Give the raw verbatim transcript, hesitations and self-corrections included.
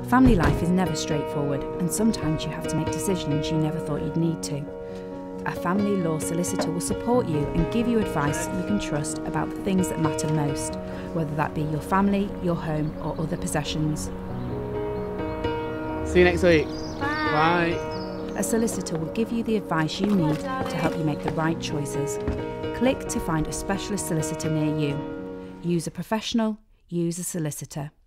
Family life is never straightforward, and sometimes you have to make decisions you never thought you'd need to. A family law solicitor will support you and give you advice you can trust about the things that matter most, whether that be your family, your home, or other possessions. See you next week. Bye. Bye. A solicitor will give you the advice you need to help you make the right choices. Click to find a specialist solicitor near you. Use a professional, use a solicitor.